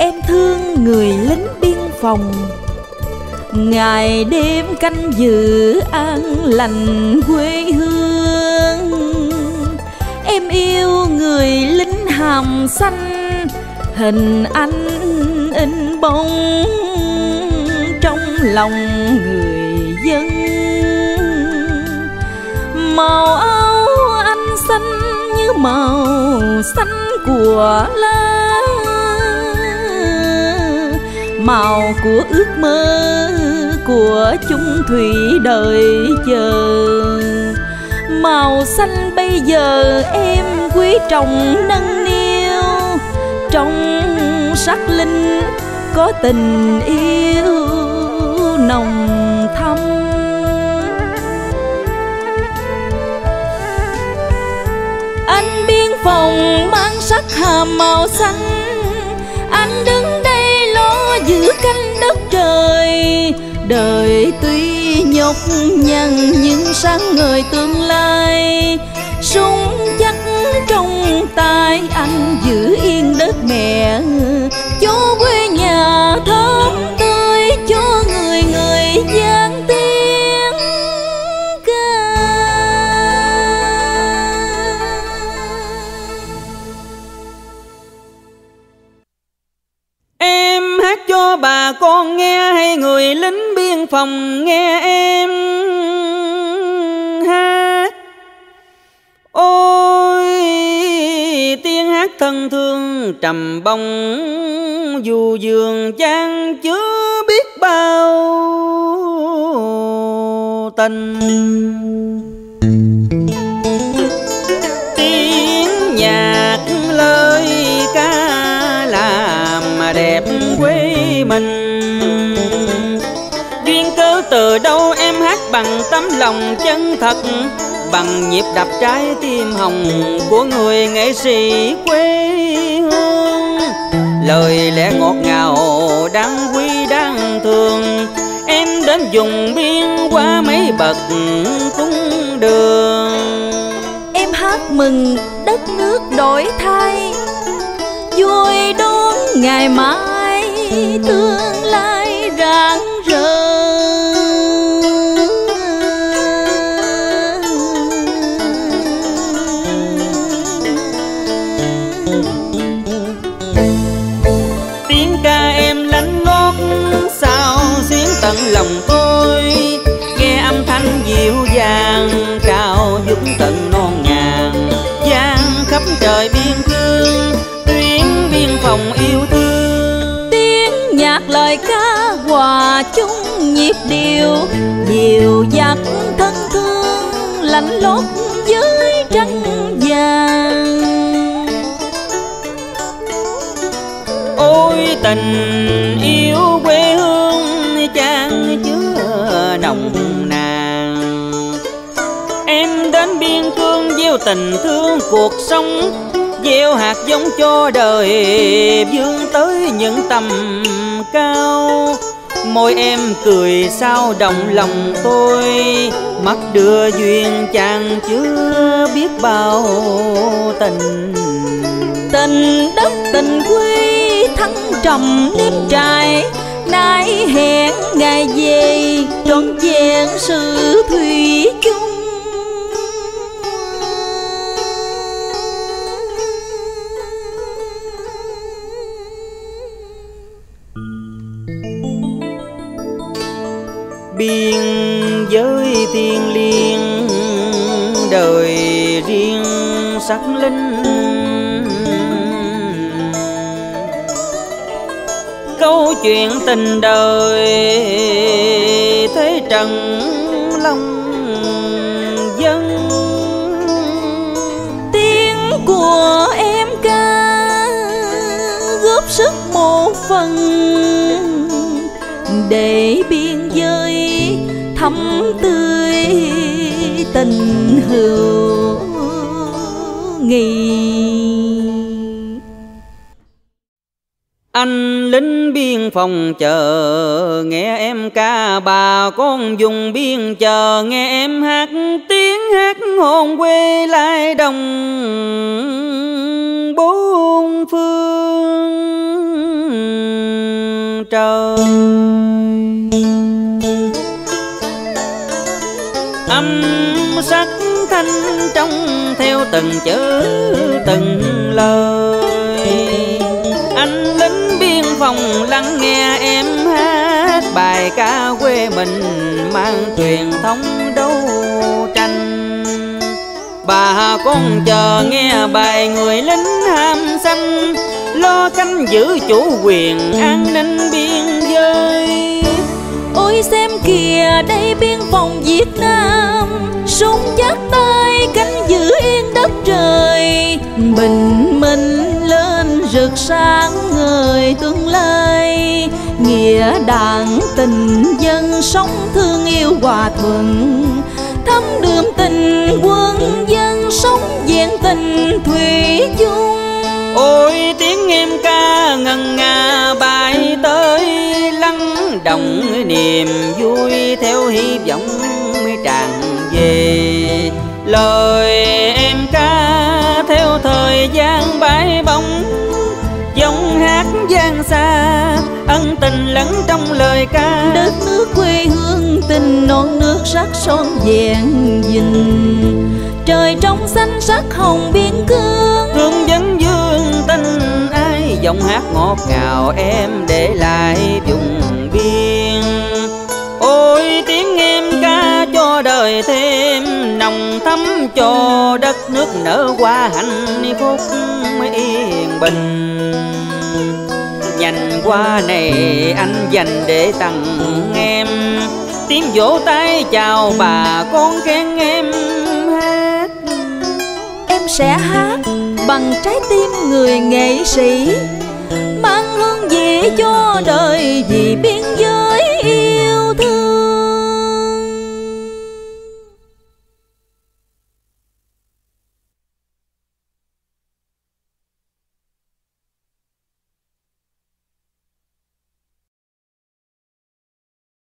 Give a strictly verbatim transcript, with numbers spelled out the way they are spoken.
em thương người lính biên phòng, ngày đêm canh giữ an lành quê hương. Em yêu người lính hàm xanh, hình anh in bóng trong lòng người dân. Màu áo anh xanh như màu xanh của lá, màu của ước mơ của chung thủy đời chờ. Màu xanh bây giờ em quý trọng nâng niu, trong sắc linh có tình yêu nồng thắm. Anh biên phòng mang sắc hàm màu xanh, anh đứng đây lo giữ canh đất trời. Đời tuy nhọc nhằn nhưng sáng ngời tương lai, súng chắc trong tay anh giữ yên đất mẹ, cho quê nhà thơm tươi, cho người người gian tiếng ca. Em hát cho bà con nghe, hay người lính biên phòng nghe em hát. Ôi tiếng hát thân thương trầm bông, dù giường chan chứa biết bao tình. Tiếng nhạc lời ca làm mà đẹp quê mình. Duyên cớ từ đâu em hát bằng tấm lòng chân thật, bằng nhịp đập trái tim hồng của người nghệ sĩ quê hương. Lời lẽ ngọt ngào đáng quý đáng thương, em đến vùng biên qua mấy bậc cung đường. Em hát mừng đất nước đổi thay, vui đón ngày mai tương lai rạng rỡ. Tiếng ca em lánh lót sao xuyến tận lòng tôi, nghe âm thanh dịu dàng cao vút tận non ngàn, vang khắp trời biên cương tuyến biên phòng yêu thương. Tiếng nhạc lời ca hòa chung nhịp điệu, dịu dắt thân thương lạnh lót dưới trăng vàng. Ôi tình yêu quê hương chan chứa nồng nàn, em đến biên cương gieo tình thương cuộc sống, gieo hạt giống cho đời vươn tới những tầm cao. Môi em cười sao động lòng tôi, mắt đưa duyên chan chứa biết bao tình. Tình đất tình quê thăng trầm nếp trại, nay hẹn ngày về trọn vẹn sự thủy chung. Biên giới thiêng liêng đời riêng sắc linh, câu chuyện tình đời thế trần long dân. Tiếng của em ca góp sức một phần, để biên giới thắm tươi tình hữu nghị. Anh lính biên phòng chờ nghe em ca, bà con dùng biên chờ nghe em hát tiếng hát hồn quê lai đồng bốn phương. anh trông theo từng chữ từng lời. Anh lính biên phòng lắng nghe em hát bài ca quê mình mang truyền thống đấu tranh. Bà con chờ nghe bài người lính ham xanh, lo canh giữ chủ quyền an ninh biên giới. Ôi xem kìa đây biên phòng Việt Nam, súng chắc tay canh giữ yên đất trời. Bình minh lên rực sáng ngời tương lai, nghĩa đảng tình dân sống thương yêu hòa thuận. Thắm đượm tình quân dân sống vẹn tình thủy chung. Ôi tiếng em ca ngân nga bay tới, lắng động niềm vui theo hy vọng tràn về. Lời em ca theo thời gian bay bóng, giọng hát gian xa ân tình lẫn trong lời ca. Đất nước quê hương tình non nước sắc son vẹn vinh, trời trong xanh sắc hồng biên cương. Thương vấn dương tình ai, giọng hát ngọt ngào em để lại vùng biên. Ôi tiếng em ca cho đời thêm nồng thắm, cho đất nước nở hoa hạnh phúc yên bình. Nhành hoa này anh dành để tặng em, tiếng vỗ tay chào bà con khen em hát. Em sẽ hát bằng trái tim người nghệ sĩ.